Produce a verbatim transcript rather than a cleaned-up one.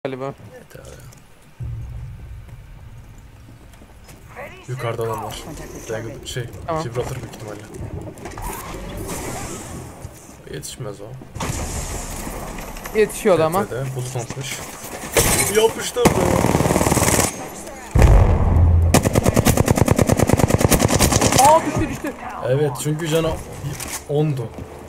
galiba. Evet abi. Yukarıda adam var. Dagged şey, Tamam. Gibraltar büyük ihtimalle. Yetişmez o. Yetişiyordu ama. Tepede bulut atmış. Yapıştırdı. Aa düştü düştü. Evet çünkü canı ondu.